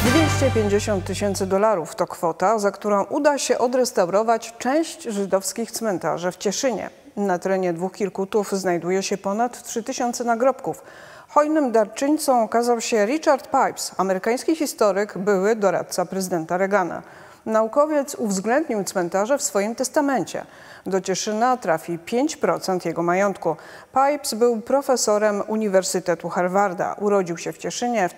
$250 000 to kwota, za którą uda się odrestaurować część żydowskich cmentarzy w Cieszynie. Na terenie dwóch Kirkutów znajduje się ponad 3000 nagrobków. Hojnym darczyńcą okazał się Richard Pipes, amerykański historyk, były doradca prezydenta Reagana. Naukowiec uwzględnił cmentarze w swoim testamencie. Do Cieszyna trafi 5% jego majątku. Pipes był profesorem Uniwersytetu Harvarda. Urodził się w Cieszynie w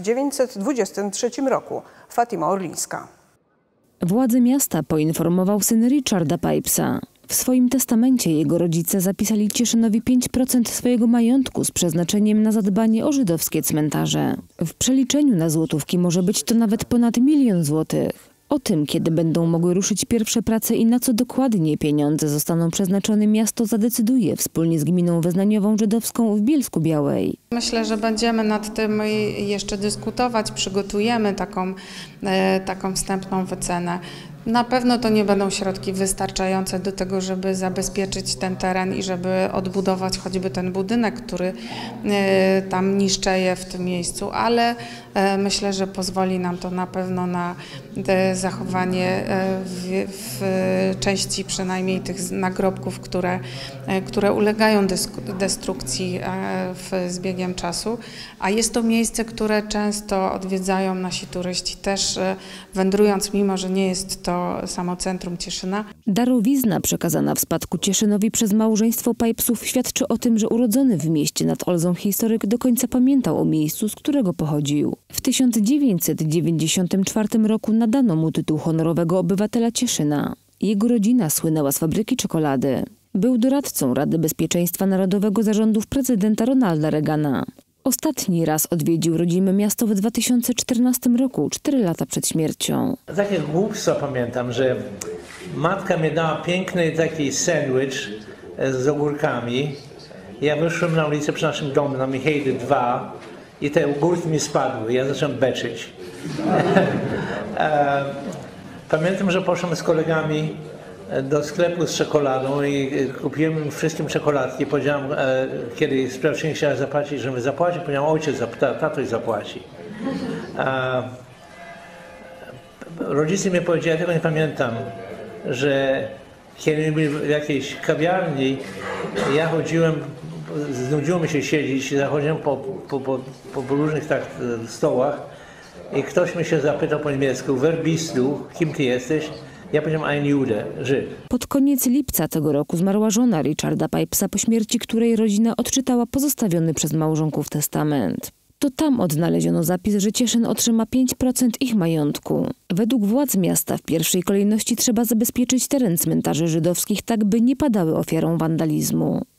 1923 roku. Fatima Orlińska. Władze miasta poinformował syn Richarda Pipesa. W swoim testamencie jego rodzice zapisali Cieszynowi 5% swojego majątku z przeznaczeniem na zadbanie o żydowskie cmentarze. W przeliczeniu na złotówki może być to nawet ponad 1 000 000 złotych. O tym, kiedy będą mogły ruszyć pierwsze prace i na co dokładnie pieniądze zostaną przeznaczone, miasto zadecyduje wspólnie z gminą wyznaniową żydowską w Bielsku-Białej. Myślę, że będziemy nad tym jeszcze dyskutować, przygotujemy taką wstępną wycenę. Na pewno to nie będą środki wystarczające do tego, żeby zabezpieczyć ten teren i żeby odbudować choćby ten budynek, który tam niszczeje w tym miejscu, ale myślę, że pozwoli nam to na pewno na zachowanie w części przynajmniej tych nagrobków, które ulegają destrukcji z biegiem czasu. A jest to miejsce, które często odwiedzają nasi turyści, też wędrując, mimo że nie jest to samo centrum Cieszyna. Darowizna przekazana w spadku Cieszynowi przez małżeństwo Pipesów świadczy o tym, że urodzony w mieście nad Olzą historyk do końca pamiętał o miejscu, z którego pochodził. W 1994 roku nadano mu tytuł honorowego obywatela Cieszyna. Jego rodzina słynęła z fabryki czekolady. Był doradcą Rady Bezpieczeństwa Narodowego za rządów prezydenta Ronalda Reagana. Ostatni raz odwiedził rodzime miasto w 2014 roku, 4 lata przed śmiercią. Takie głupstwo pamiętam, że matka mi dała piękny taki sandwich z ogórkami. Ja wyszłem na ulicę przy naszym domu na Michejdy 2 i te ogórki mi spadły. Ja zacząłem beczyć. Pamiętam, że poszłem z kolegami do sklepu z czekoladą i kupiłem im wszystkim czekoladki. Powiedziałem, kiedy sprawczyni chciała zapłacić, żebym zapłacił, powiedziałem, ojciec, tatoś zapłaci. Rodzice mi powiedzieli, ja tego nie pamiętam, że kiedy byli w jakiejś kawiarni, ja chodziłem, znudziło mi się siedzieć, zachodziłem po różnych tak stołach i ktoś mi się zapytał po niemiecku, wer bist du, kim ty jesteś? Ja powiedziałem ein Jude, Żyd. Pod koniec lipca tego roku zmarła żona Richarda Pipesa, po śmierci której rodzina odczytała pozostawiony przez małżonków testament. To tam odnaleziono zapis, że Cieszyn otrzyma 5% ich majątku. Według władz miasta w pierwszej kolejności trzeba zabezpieczyć teren cmentarzy żydowskich tak, by nie padały ofiarą wandalizmu.